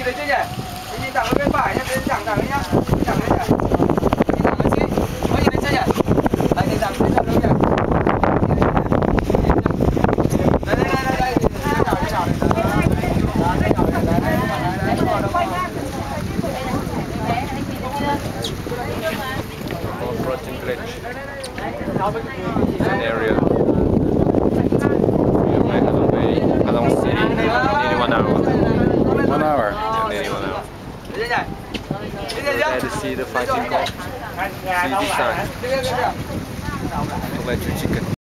thấy chưa nhỉ? Đi nhìn thẳng lên bên phải nhá, bên thẳng thẳng đấy nhá. Thẳng đấy nhỉ? Nhìn thẳng lên chị. Có nhìn thấy chưa nhỉ? Đấy, nhìn thẳng thấy chưa nhỉ? Đây đây đây đây. Approaching glitch. It's an area. We are right along Bay, along city. Nearly 1 hour. 1 hour. Yeah, nearly 1 hour. We're there to see the fighting cock. See this sign. Electric chicken.